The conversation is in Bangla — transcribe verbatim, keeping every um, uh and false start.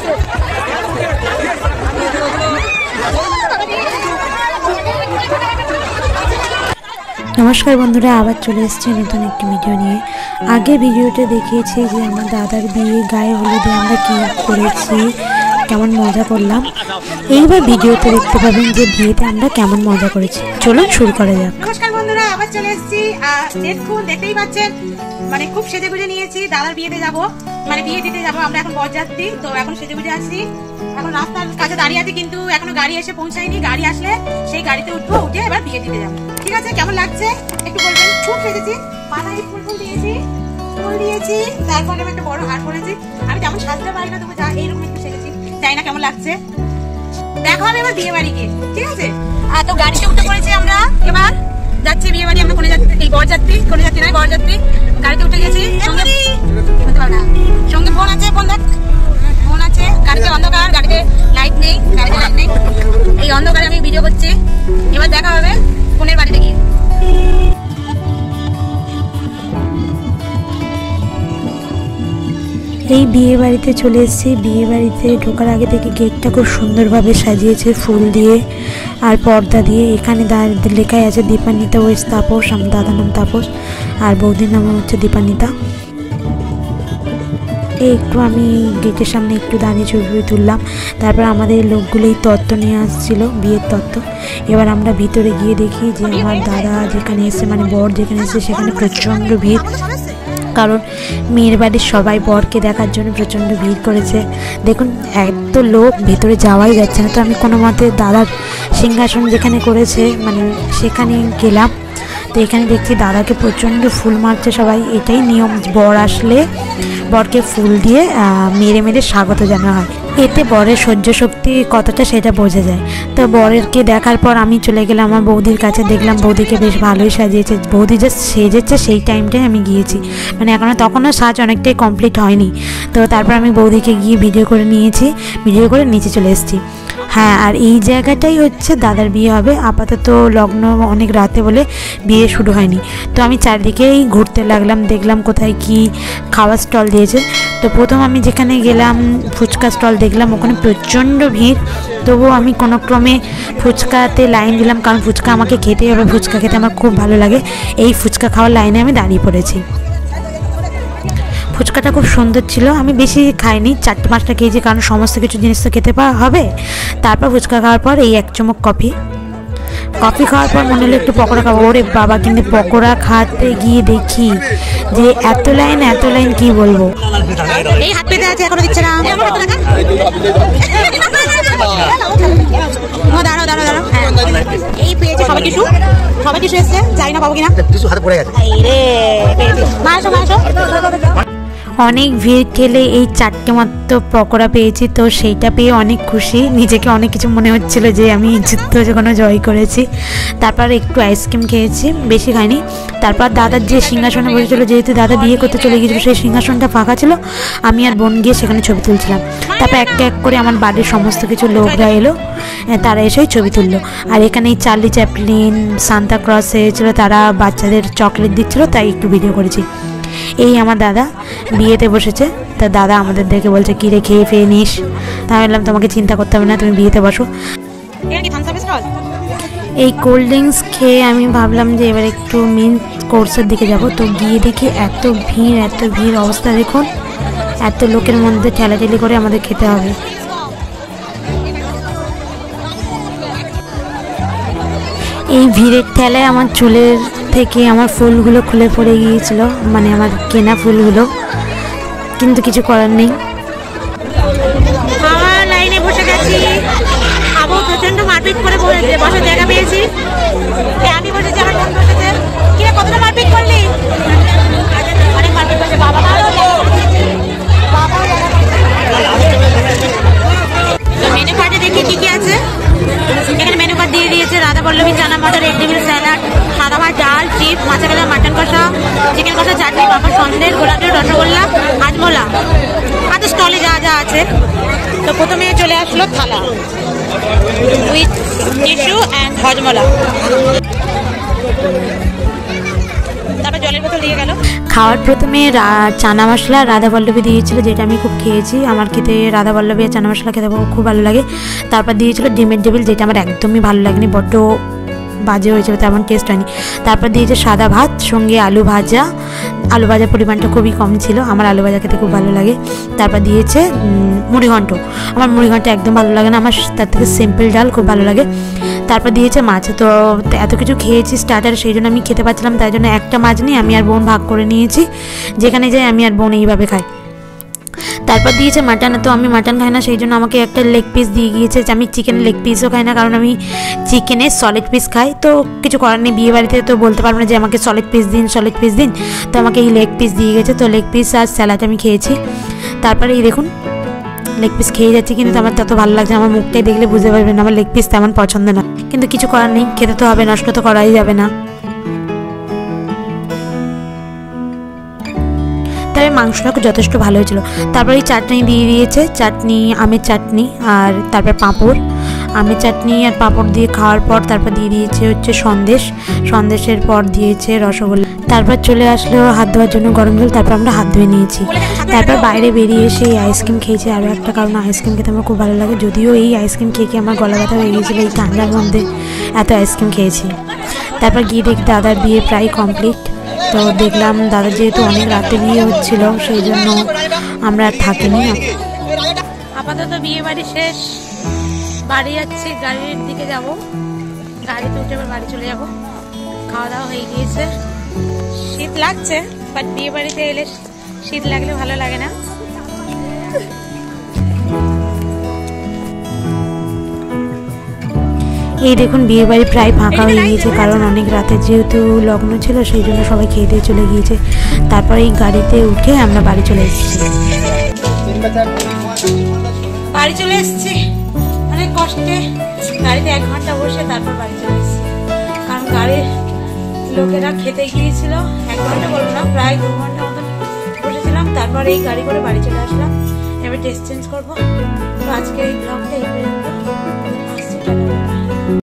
নমস্কার বন্ধুরা, আবার চলে এসেছি নতুন একটি ভিডিও নিয়ে। আগে ভিডিওতে দেখিয়েছি যে আমার দাদার বিয়ে গায়ে হলুদে আমরা কী করেছি, কেমন মজা করলাম। এইবার ভিডিওতে দেখতে পাবেন যে বিয়েতে আমরা কেমন মজা করেছি। চলুন শুরু করা যাক। নমস্কার বন্ধুরা, আবার চলে এসেছি। দেখুন, দেখতেই পাচ্ছেন মানে খুব সেজে গুজে নিয়েছি। দাদার বিয়েতে যাব, মানে বিয়ে দিতে যাব আমরা। এখন বরযাত্রী, তো এখন সেজে গুজে আসছি। এখন রাস্তার কাছে দাঁড়িয়ে আছি, কিন্তু এখনো গাড়ি এসে পৌঁছায়নি। গাড়ি আসলে সেই গাড়িতে উঠবো, উঠে এবার বিয়ে দিতে যাবো। ঠিক আছে, কেমন লাগছে একটু বলবেন। খুব সেজেছি, মাথায় ফুল ফুল দিয়েছি, ফুল দিয়েছি, তারপরে আমি একটা বড় হার পরেছি। আমি তেমন সাজতে পারি না, তবু যা এইরকম একটু সেজেছি। তাই না, কেমন লাগছে দেখো। আমি এবার বিয়ে বাড়ি গিয়ে, ঠিক আছে। আর তো গাড়িতে উঠে পড়েছি আমরা, এবার যাচ্ছি বিয়ে বাড়ি। আমরা কোনে যাচ্ছি? এই বরযাত্রী, কোনে যাচ্ছি নয়, বরযাত্রী। গাড়িতে উঠে গেছি, সঙ্গে সঙ্গে ফোন আছে, ফোন দেখ, ফোন আছে। গাড়িতে অন্ধকার, গাড়িতে লাইট নেই, গাড়িতে লাইট নেই। এই অন্ধকারে আমি ভিডিও করছি। এবার দেখা হবে ফোনের বাড়িতে গিয়ে। এই বিয়ে বাড়িতে চলে এসেছি। বিয়ে বাড়িতে ঢোকার আগে থেকে গেটটা খুব সুন্দরভাবে সাজিয়েছে ফুল দিয়ে আর পর্দা দিয়ে। এখানে লেখাই আছে দীপান্বিতা ওয়েস তাপস। আমার দাদার নাম তাপস আর বৌদির নাম হচ্ছে দীপান্বিতা। এই একটু আমি গেটের সামনে একটু দাঁড়িয়ে ছবি তুললাম। তারপর আমাদের লোকগুলোই তত্ত্ব নিয়ে আসছিল, বিয়ের তত্ত্ব। এবার আমরা ভিতরে গিয়ে দেখি যে আমার দাদা যেখানে এসে, মানে বর যেখানে এসে, সেখানে প্রচণ্ড ভিড়। কারণ মেয়ের বাড়ির সবাই বরকে দেখার জন্য প্রচণ্ড ভিড় করেছে। দেখুন, এত লোক, ভেতরে যাওয়াই যাচ্ছে না। তো আমি কোনো মতে দাদার সিংহাসন যেখানে করেছে, মানে সেখানে গেলাম। তো এখানে দেখছি দাদাকে প্রচণ্ড ফুল মারছে সবাই। এটাই নিয়ম, বর আসলে বরকে ফুল দিয়ে মেরে মেরে স্বাগত জানানো হয়। এতে বরের সহ্য শক্তি কতটা সেটা বোঝা যায়। তো বরেরকে দেখার পর আমি চলে গেলাম আমার বৌদির কাছে। দেখলাম বৌদিকে বেশ ভালোই সাজিয়েছে। বৌদি যে সেজেছে সেই টাইমটাই আমি গিয়েছি, মানে এখনও তখনও সাজ অনেকটাই কমপ্লিট হয়নি। তো তারপর আমি বৌদিকে গিয়ে ভিডিও করে নিয়েছি, ভিডিও করে নিচে চলে এসেছি। হ্যাঁ, আর এই জায়গাটাই হচ্ছে দাদার বিয়ে হবে। আপাতত লগ্ন অনেক রাতে বলে বিয়ে শুরু হয়নি। তো আমি চারদিকেই ঘুরতে লাগলাম, দেখলাম কোথায় কি খাওয়ার স্টল দিয়েছে। তো প্রথম আমি যেখানে গেলাম ফুচকা স্টল দেখলাম, ওখানে প্রচণ্ড ভিড়। তবুও আমি কোনো ক্রমে ফুচকাতে লাইন দিলাম, কারণ ফুচকা আমাকে খেতেই হবে। ফুচকা খেতে আমার খুব ভালো লাগে। এই ফুচকা খাওয়ার লাইনে আমি দাঁড়িয়ে পড়েছি। ফুচকাটা খুব সুন্দর ছিল। আমি বেশি খাইনি, চারটে পাঁচটা খেয়েছি, কারণ সমস্ত কিছু জিনিস তো খেতে পাওয়া হবে। তারপর ফুচকা খাওয়ার পর এই এক চুমুক কফি কফি খাওয়ার পর মনে হলো একটু পকোড়া খাবো। ওরে বাবা, কিন্তু পকোড়া খাতে গিয়ে দেখি যে এত লাইন এত লাইন কি বলবো। এই হাত পেতে আছে, এখনো দিচ্ছে না। দাঁড়াও দাঁড়াও দাঁড়াও, এই পেয়েছে সবাই কিছু, সবাই কিছু এসছে, যাই না পাবো কিনা। কিছু হাতে পড়ে গেছে। মাসো মাসো অনেক ভিড় ঠেলে এই চারটে মাত্র পকোড়া পেয়েছি। তো সেইটা পেয়ে অনেক খুশি, নিজেকে অনেক কিছু মনে হচ্ছিল যে আমি যুদ্ধ যে কোনো জয় করেছি। তারপর একটু আইসক্রিম খেয়েছি, বেশি খাইনি। তারপর দাদার যে সিংহাসনে বসেছিল, যেহেতু দাদা বিয়ে করতে চলে গিয়েছিল, সেই সিংহাসনটা ফাঁকা ছিল। আমি আর বোন গিয়ে সেখানে ছবি তুলছিলাম। তারপর এক এক করে আমার বাড়ির সমস্ত কিছু লোকরা এলো, তারা এসেই ছবি তুললো। আর এখানে চার্লি চ্যাপলিন, সান্তা ক্লজ এসেছিলো, তারা বাচ্চাদের চকলেট দিচ্ছিলো, তাই একটু ভিডিও করেছি। এই আমার দাদা বিয়েতে বসেছে। তা দাদা আমাদের দেখে বলছে, কি রে, খেয়ে ফেয়ে নিস? তা আমি বললাম, তোমাকে চিন্তা করতে হবে না, তুমি বিয়েতে বসো। এই কোল্ড ড্রিঙ্কস খেয়ে আমি ভাবলাম যে এবার একটু মেন কোর্সের দিকে যাব। তো গিয়ে দেখি এত ভিড়, এত ভিড়, অবস্থা দেখুন। এত লোকের মধ্যে ঠেলাঠেলি করে আমাদের খেতে হবে। এই ভিড়ের ঠেলায় আমার চুলের থেকে আমার ফুলগুলো খুলে পড়ে গিয়েছিল, মানে আমার কেনা ফুলগুলো, কিন্তু কিছু করার নেই। খাওয়ার লাইনে বসে গেছি, খাবো। প্রচন্ড মারপিট করে বসে জায়গা পেয়েছি। আমি বসেছি, আমার বোন বসেছে। কিরে, কতটা মারপিট করলি? অনেক মারপিট করছে। বাবা মেনু কার্ডে দেখি কি কি আছে। এখানে মেনু কার্ড দিয়ে দিয়েছে। রাধা পল্লবী চানা মটর, রেড টেবিল স্যালাড, সাদা ভাত, ডাল, চিপস, মাছা কাটা, মাটন কষা, চিকেন কষা, চাটনি, পাঁপড়, সন্দেশ, গোলাপ জামুন, রসগোল্লা, হাজমোলা, আর তো স্টলে যা যা আছে। তো প্রথমে চলে আসলো থালা উইথ টিস্যু অ্যান্ড হজমোলা। তারপর জলের বোতল দিয়ে গেল। খাওয়ার প্রথমে চানা মশলা রাধা বল্লভী দিয়েছিল, যেটা আমি খুব খেয়েছি। আমার খেতে রাধা বল্লভী আর চানা মশলা খেতে খুব ভালো লাগে। তারপর দিয়েছিল ডিমের ডেবিল, যেটা আমার একদমই ভালো লাগেনি, বড্ড বাজে হয়েছিল, তেমন টেস্ট হয়নি। তারপর দিয়েছে সাদা ভাত, সঙ্গে আলু ভাজা। আলু ভাজার পরিমাণটা খুবই কম ছিল, আমার আলু ভাজা খেতে খুব ভালো লাগে। তারপর দিয়েছে মুড়িঘণ্ট, আমার মুড়িঘণ্ট একদম ভালো লাগে না, আমার তার থেকে সিম্পল ডাল খুব ভালো লাগে। তারপর দিয়েছে মাছ। তো এত কিছু খেয়েছি স্টার্টার, সেই জন্য আমি খেতে পারছিলাম, তাই জন্য একটা মাছ নিয়ে আমি আর বোন ভাগ করে নিয়েছি, যেখানে যাই আমি আর বোন এইভাবে খাই। তারপর দিয়েছে মাটন, তো আমি মাটন খাই না, সেই জন্য আমাকে একটা লেগ পিস দিয়ে গিয়েছে। আমি চিকেনের লেগ পিসও খাই না, কারণ আমি চিকেনের সলিড পিস খাই। তো কিছু করার নেই, বিয়ে বাড়িতে তো বলতে পারবো না যে আমাকে সলিড পিস দিন সলিড পিস দিন, তো আমাকে এই লেগ পিস দিয়ে গেছে। তো লেগ পিস আর স্যালাড আমি খেয়েছি। তারপরে এই দেখুন লেগ পিস খেয়ে যাচ্ছি, কিন্তু আমার তত ভালো লাগছে, আমার মুখটাই দেখলে বুঝতে পারবেন আমার লেগ পিস তেমন পছন্দ না, কিন্তু কিছু করার নেই, খেতে তো হবে, নষ্ট তো করাই যাবে না। তবে মাংসটা যথেষ্ট ভালো হয়েছিল। তারপর এই চাটনি দিয়ে দিয়েছে, চাটনি আমের চাটনি, আর তারপর পাঁপড়। আমের চাটনি আর পাঁপড় দিয়ে খাওয়ার পর তারপর দিয়ে দিয়েছে হচ্ছে সন্দেশ, সন্দেশের পর দিয়েছে রসগোল্লা। তারপর চলে আসলো হাত ধোয়ার জন্য গরম জল, তারপর আমরা হাত ধুয়ে নিয়েছি। তারপর বাইরে বেরিয়ে এসে এই আইসক্রিম খেয়েছি, আরও একটা কারণ আইসক্রিম খেতে আমার খুব ভালো লাগে, যদিও এই আইসক্রিম খেয়ে খেয়ে আমার গলা ব্যথা হয়ে গিয়েছিলো এই ঠান্ডার মধ্যে, এত আইসক্রিম খেয়েছি। তারপর গিয়ে দেখি দাদার বিয়ে প্রায় কমপ্লিট। তো দেখলাম দাদা যেহেতু অনেক রাতে বিয়ে হচ্ছিল, সেই জন্য আমরা আর থাকিনি। আপাতত বিয়ে বাড়ি শেষ, বাড়ি যাচ্ছি, গাড়ির দিকে যাব, গাড়িতে উঠে আবার বাড়ি চলে যাব। খাওয়া দাওয়া হয়ে গিয়েছে, শীত লাগছে, বাট বিয়ে বাড়িতে এলে শীত লাগলে ভালো লাগে না। এই দেখুন বিয়ে বাড়ি প্রায় ফাঁকা হয়ে গিয়েছে, কারণ অনেক রাতে যেহেতু লগ্ন ছিল, সেই জন্য সবাই খেয়ে দিয়ে চলে গিয়েছে। তারপর এই গাড়িতে উঠে আমরা বাড়ি চলে এসেছি। বাড়ি চলে এসেছি অনেক কষ্টে, গাড়িতে এক ঘন্টা বসে তারপর বাড়ি চলে এসেছি, কারণ গাড়ির লোকেরা খেতে গিয়েছিল। এক ঘন্টা বলবো না, প্রায় দু ঘন্টা মতন বসেছিলাম, তারপর এই গাড়ি করে বাড়ি চলে আসলাম। এবার ড্রেস চেঞ্জ করবো। তো আজকে এই ব্লগটা এই